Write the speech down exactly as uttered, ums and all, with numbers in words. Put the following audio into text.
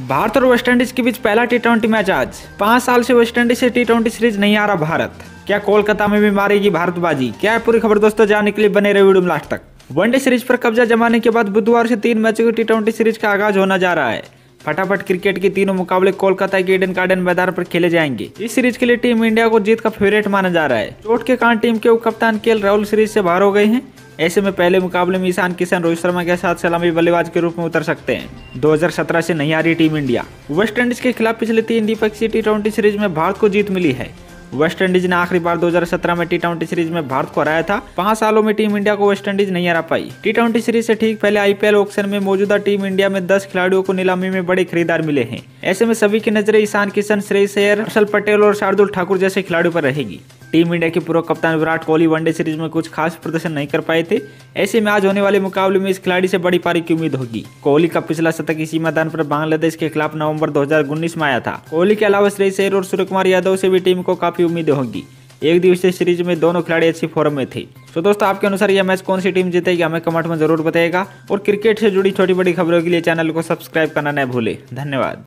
भारत और वेस्टइंडीज के बीच पहला टी ट्वेंटी मैच आज। पाँच साल से वेस्टइंडीज से टी ट्वेंटी सीरीज नहीं आ रहा भारत। क्या कोलकाता में भी मारेगी भारतबाजी? क्या है पूरी खबर दोस्तों, जानने के लिए बने रहे वीडियो में लास्ट तक। वनडे सीरीज पर कब्जा जमाने के बाद बुधवार से तीन मैचों की टी ट्वेंटी सीरीज का आगाज होना जा रहा है। फटाफट क्रिकेट के तीनों मुकाबले कोलकाता के ईडन गार्डन मैदान पर खेले जाएंगे। इस सीरीज के लिए टीम इंडिया को जीत का फेवरेट माना जा रहा है। चोट के कारण टीम के उप कप्तान के एल राहुल सीरीज से बाहर हो गए हैं। ऐसे में पहले मुकाबले में ईशान किशन रोहित शर्मा के साथ सलामी बल्लेबाज के रूप में उतर सकते हैं। दो हज़ार सत्रह से नहीं आ रही टीम इंडिया। वेस्टइंडीज के खिलाफ पिछले तीन द्विपक्षीय टी ट्वेंटी सीरीज में भारत को जीत मिली है। वेस्टइंडीज ने आखिरी बार दो हज़ार सत्रह में टी ट्वेंटी सीरीज में भारत को हराया था। पांच सालों में टीम इंडिया को वेस्टइंडीज नहीं हरा पाई। टी ट्वेंटी सीरीज से ठीक पहले आईपीएल ऑक्शन में मौजूदा टीम इंडिया में दस खिलाड़ियों को नीलामी में बड़े खरीदार मिले हैं। ऐसे में सभी की नजरें ईशान किशन, श्रेयस अय्यर, हर्षल पटेल और शार्दुल ठाकुर जैसे खिलाड़ियों पर रहेगी। टीम इंडिया के पूर्व कप्तान विराट कोहली वनडे सीरीज में कुछ खास प्रदर्शन नहीं कर पाए थे। ऐसे में आज होने वाले मुकाबले में इस खिलाड़ी से बड़ी पारी की उम्मीद होगी। कोहली का पिछला शतक इसी मैदान पर बांग्लादेश के खिलाफ नवंबर दो हज़ार उन्नीस में आया था। कोहली के अलावा श्रेयस अय्यर और सूर्यकुमार यादव से भी टीम को काफी उम्मीदें होंगी। एक दिवसीय सीरीज में दोनों खिलाड़ी अच्छी फॉर्म में थे। तो दोस्तों, आपके अनुसार यह मैच कौन सी टीम जीतेगी हमें कमेंट में जरूर बताइएगा। और क्रिकेट से जुड़ी छोटी बड़ी खबरों के लिए चैनल को सब्सक्राइब करना न भूले। धन्यवाद।